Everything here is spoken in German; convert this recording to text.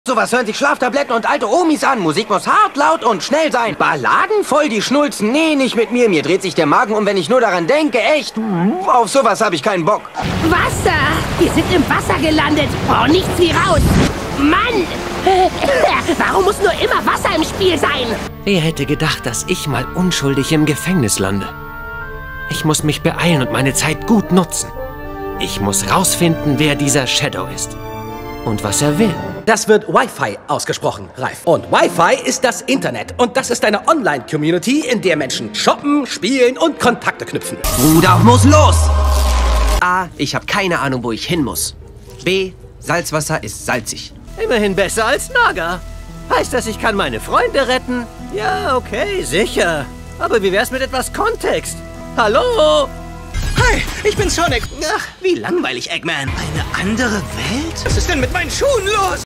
Sowas hören sich Schlaftabletten und alte Omis an. Musik muss hart, laut und schnell sein. Balladen voll die Schnulzen. Nee, nicht mit mir. Mir dreht sich der Magen um, wenn ich nur daran denke. Echt. Auf sowas habe ich keinen Bock. Wasser! Wir sind im Wasser gelandet. Oh, nichts wie raus. Mann! Warum muss nur immer Wasser im Spiel sein? Wer hätte gedacht, dass ich mal unschuldig im Gefängnis lande? Ich muss mich beeilen und meine Zeit gut nutzen. Ich muss rausfinden, wer dieser Shadow ist. Und was er will. Das wird Wi-Fi ausgesprochen, Ralf. Und Wi-Fi ist das Internet. Und das ist eine Online-Community, in der Menschen shoppen, spielen und Kontakte knüpfen. Bruder, muss los! A, ich habe keine Ahnung, wo ich hin muss. B, Salzwasser ist salzig. Immerhin besser als Naga. Heißt das, ich kann meine Freunde retten? Ja, okay, sicher. Aber wie wär's mit etwas Kontext? Hallo? Hi, ich bin Sonic. Ach, wie langweilig, Eggman. Eine andere Welt? Was ist denn mit meinen Schuhen los?